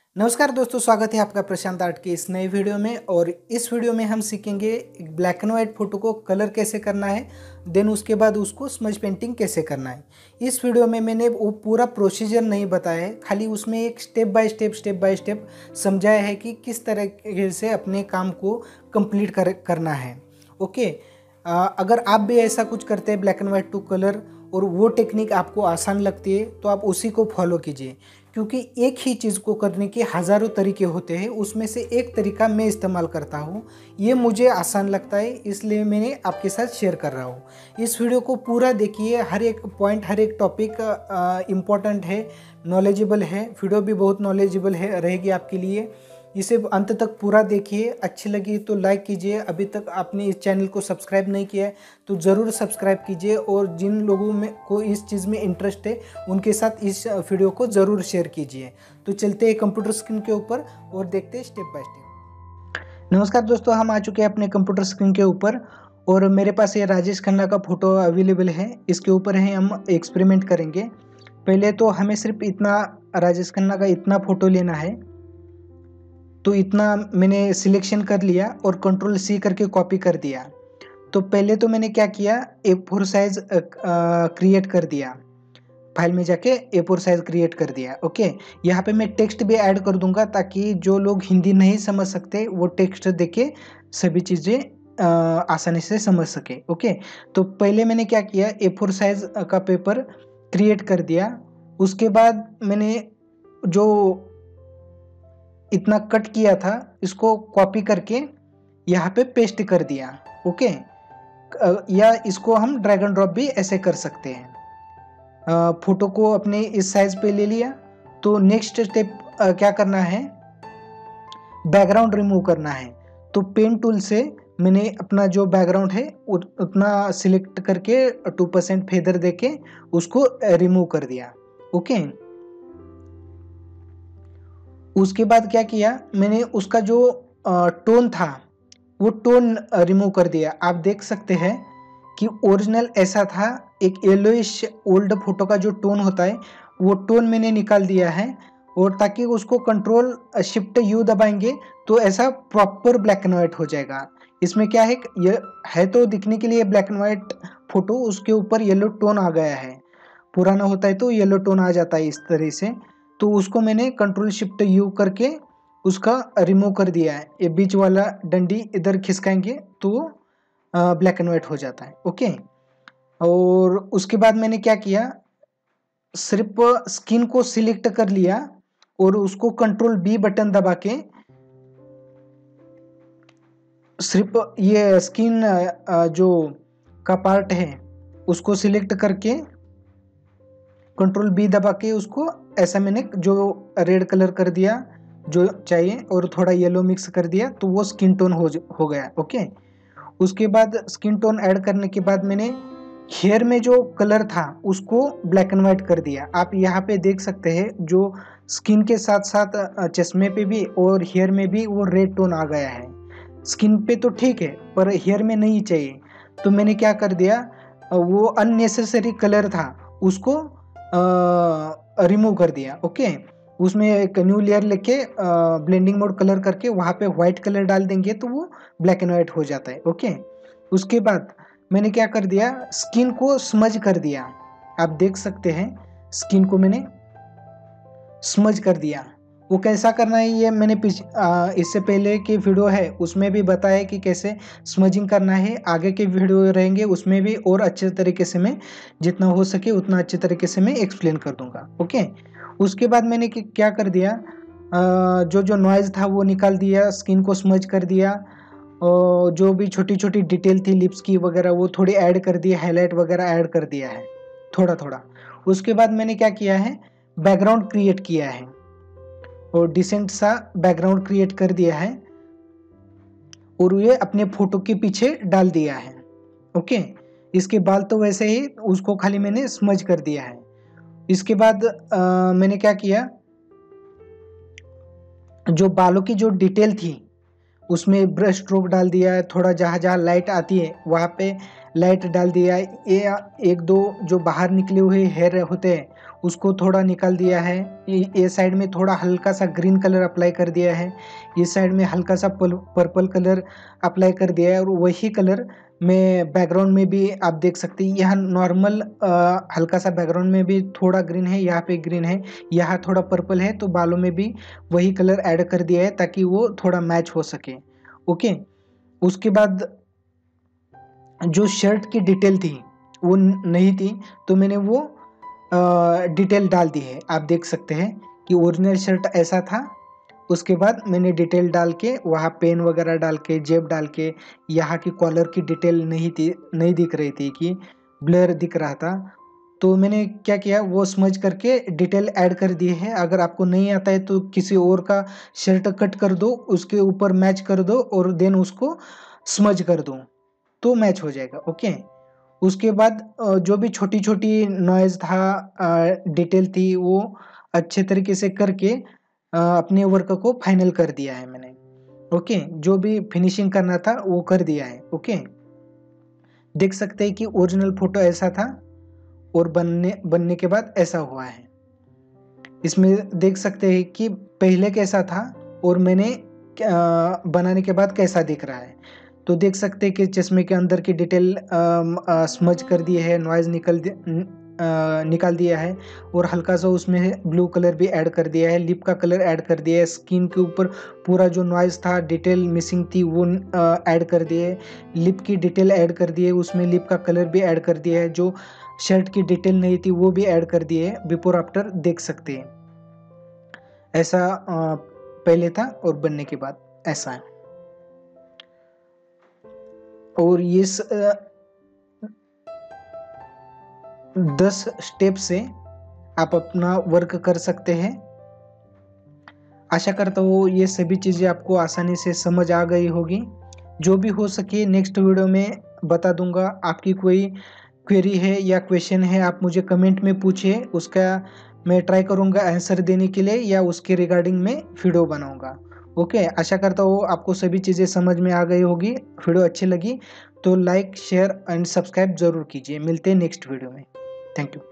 नमस्कार दोस्तों, स्वागत है आपका प्रशांत आर्ट की इस नए वीडियो में। और इस वीडियो में हम सीखेंगे एक ब्लैक एंड वाइट फोटो को कलर कैसे करना है, देन उसके बाद उसको स्मज पेंटिंग कैसे करना है। इस वीडियो में मैंने वो पूरा प्रोसीजर नहीं बताया है, खाली उसमें एक स्टेप बाय स्टेप समझाया है कि किस तरह से अपने काम को कंप्लीट करना है। ओके, अगर आप भी ऐसा कुछ करते हैं black and white to colour और वो टेक्निक आपको आसान लगती है तो आप उसी को फॉलो कीजिए, क्योंकि एक ही चीज़ को करने के हज़ारों तरीके होते हैं, उसमें से एक तरीका मैं इस्तेमाल करता हूँ। ये मुझे आसान लगता है, इसलिए मैंने आपके साथ शेयर कर रहा हूँ। इस वीडियो को पूरा देखिए, हर एक पॉइंट, हर एक टॉपिक इम्पॉर्टेंट है, नॉलेजेबल है। वीडियो भी बहुत नॉलेजेबल है रहेगी आपके लिए। इसे अंत तक पूरा देखिए, अच्छी लगी तो लाइक कीजिए। अभी तक आपने इस चैनल को सब्सक्राइब नहीं किया है तो ज़रूर सब्सक्राइब कीजिए, और जिन लोगों में को इस चीज़ में इंटरेस्ट है उनके साथ इस वीडियो को ज़रूर शेयर कीजिए। तो चलते हैं कंप्यूटर स्क्रीन के ऊपर और देखते हैं स्टेप बाय स्टेप। नमस्कार दोस्तों, हम आ चुके हैं अपने कंप्यूटर स्क्रीन के ऊपर और मेरे पास ये राजेश खन्ना का फ़ोटो अवेलेबल है। इसके ऊपर है हम एक्सपेरिमेंट करेंगे। पहले तो हमें सिर्फ इतना राजेश खन्ना का इतना फ़ोटो लेना है, तो इतना मैंने सिलेक्शन कर लिया और कंट्रोल सी करके कॉपी कर दिया। तो पहले तो मैंने क्या किया, A4 साइज क्रिएट कर दिया, फाइल में जाके A4 साइज क्रिएट कर दिया। ओके, यहाँ पे मैं टेक्स्ट भी ऐड कर दूंगा ताकि जो लोग हिंदी नहीं समझ सकते वो टेक्स्ट देखे सभी चीज़ें आसानी से समझ सके। ओके, तो पहले मैंने क्या किया, A4 साइज का पेपर क्रिएट कर दिया। उसके बाद मैंने जो इतना कट किया था इसको कॉपी करके यहाँ पे पेस्ट कर दिया। ओके, या इसको हम ड्रैग एंड ड्रॉप भी ऐसे कर सकते हैं। फोटो को अपने इस साइज पे ले लिया। तो नेक्स्ट स्टेप क्या करना है, बैकग्राउंड रिमूव करना है। तो पेन टूल से मैंने अपना जो बैकग्राउंड है उतना सिलेक्ट करके 2% फेदर देके उसको रिमूव कर दिया। ओके, उसके बाद क्या किया, मैंने उसका जो टोन था वो टोन रिमूव कर दिया। आप देख सकते हैं कि ओरिजिनल ऐसा था, एक येलोइश ओल्ड फोटो का जो टोन होता है वो टोन मैंने निकाल दिया है। और ताकि उसको कंट्रोल शिफ्ट यू दबाएंगे तो ऐसा प्रॉपर ब्लैक एंड वाइट हो जाएगा। इसमें क्या है, ये है तो दिखने के लिए ब्लैक एंड वाइट फोटो, उसके ऊपर येलो टोन आ गया है। पुराना होता है तो येलो टोन आ जाता है इस तरह से। तो उसको मैंने कंट्रोल शिफ्ट यू करके उसका रिमूव कर दिया है। ये बीच वाला डंडी इधर खिसकाएंगे तो ब्लैक एंड वाइट हो जाता है। ओके, और उसके बाद मैंने क्या किया, सिर्फ स्किन को सिलेक्ट कर लिया और उसको कंट्रोल बी बटन दबा के सिर्फ ये स्किन जो का पार्ट है उसको सिलेक्ट करके कंट्रोल बी दबा के उसको ऐसा मैंने जो रेड कलर कर दिया जो चाहिए, और थोड़ा येलो मिक्स कर दिया तो वो स्किन टोन हो गया। ओके, उसके बाद स्किन टोन ऐड करने के बाद मैंने हेयर में जो कलर था उसको ब्लैक एंड वाइट कर दिया। आप यहाँ पे देख सकते हैं जो स्किन के साथ साथ चश्मे पे भी और हेयर में भी वो रेड टोन आ गया है। स्किन पे तो ठीक है पर हेयर में नहीं चाहिए। तो मैंने क्या कर दिया, वो अननेसेसरी कलर था उसको रिमूव कर दिया। ओके, उसमें एक न्यू लेयर लेके ब्लेंडिंग मोड कलर करके वहाँ पे व्हाइट कलर डाल देंगे तो वो ब्लैक एंड वाइट हो जाता है। ओके, उसके बाद मैंने क्या कर दिया, स्किन को स्मज कर दिया। आप देख सकते हैं स्किन को मैंने स्मज कर दिया। वो कैसा करना है ये मैंने इससे पहले की वीडियो है उसमें भी बताया कि कैसे स्मजिंग करना है। आगे के वीडियो रहेंगे उसमें भी और अच्छे तरीके से मैं जितना हो सके उतना अच्छे तरीके से मैं एक्सप्लेन कर दूंगा। ओके, उसके बाद मैंने क्या कर दिया, जो जो नॉइज़ था वो निकाल दिया, स्किन को स्मज कर दिया, और जो भी छोटी छोटी डिटेल थी लिप्स की वगैरह वो थोड़ी ऐड कर दी, हाईलाइट वगैरह ऐड कर दिया है थोड़ा थोड़ा। उसके बाद मैंने क्या किया है, बैकग्राउंड क्रिएट किया है और डिसेंट सा बैकग्राउंड क्रिएट कर दिया है और ये अपने फोटो के पीछे डाल दिया है। ओके, इसके बाल तो वैसे ही, उसको खाली मैंने स्मज कर दिया है। इसके बाद मैंने क्या किया, जो बालों की जो डिटेल थी उसमें ब्रश स्ट्रोक डाल दिया है, थोड़ा जहाँ जहाँ लाइट आती है वहाँ पे लाइट डाल दिया है। ये एक दो जो बाहर निकले हुए हेयर होते हैं उसको थोड़ा निकाल दिया है। ये साइड में थोड़ा हल्का सा ग्रीन कलर अप्लाई कर दिया है, ये साइड में हल्का सा पर्पल कलर अप्लाई कर दिया है, और वही कलर मैं बैकग्राउंड में भी आप देख सकते हैं। यहाँ नॉर्मल हल्का सा बैकग्राउंड में भी थोड़ा ग्रीन है, यहाँ पे ग्रीन है, यहाँ थोड़ा पर्पल है, तो बालों में भी वही कलर ऐड कर दिया है ताकि वो थोड़ा मैच हो सके। ओके, उसके बाद जो शर्ट की डिटेल थी वो नहीं थी, तो मैंने वो डिटेल डाल दी है। आप देख सकते हैं कि ओरिजिनल शर्ट ऐसा था, उसके बाद मैंने डिटेल डाल के वहाँ पेन वगैरह डाल के जेब डाल के, यहाँ की कॉलर की डिटेल नहीं दिख रही थी कि ब्लर दिख रहा था, तो मैंने क्या किया वो समझ करके डिटेल ऐड कर दिए है। अगर आपको नहीं आता है तो किसी और का शर्ट कट कर दो, उसके ऊपर मैच कर दो और देन उसको समझ कर दो तो मैच हो जाएगा। ओके, उसके बाद जो भी छोटी छोटी नॉइज था, डिटेल थी, वो अच्छे तरीके से करके अपने वर्क को फाइनल कर दिया है मैंने। ओके, जो भी फिनिशिंग करना था वो कर दिया है। ओके, देख सकते हैं कि ओरिजिनल फोटो ऐसा था और बनने के बाद ऐसा हुआ है। इसमें देख सकते हैं कि पहले कैसा था और मैंने बनाने के बाद कैसा दिख रहा है। तो देख सकते हैं कि चश्मे के अंदर की डिटेल स्मज कर दिए है, नॉइज निकाल दिया है, और हल्का सा उसमें ब्लू कलर भी ऐड कर दिया है, लिप का कलर ऐड कर दिया है, स्किन के ऊपर पूरा जो नॉइज था, डिटेल मिसिंग थी वो ऐड कर दिए, लिप की डिटेल ऐड कर दिए, उसमें लिप का कलर भी ऐड कर दिया है, जो शर्ट की डिटेल नहीं थी वो भी ऐड कर दिए है। बिफोर आफ्टर देख सकते हैं, ऐसा पहले था और बनने के बाद ऐसा है। और ये 10 स्टेप से आप अपना वर्क कर सकते हैं। आशा करता हूँ ये सभी चीज़ें आपको आसानी से समझ आ गई होगी। जो भी हो सके नेक्स्ट वीडियो में बता दूंगा। आपकी कोई क्वेरी है या क्वेश्चन है आप मुझे कमेंट में पूछिए, उसका मैं ट्राई करूंगा आंसर देने के लिए, या उसके रिगार्डिंग में वीडियो बनाऊंगा। ओके, आशा करता हूँ आपको सभी चीज़ें समझ में आ गई होगी। वीडियो अच्छी लगी तो लाइक शेयर एंड सब्सक्राइब जरूर कीजिए। मिलते हैं नेक्स्ट वीडियो में। Thank you.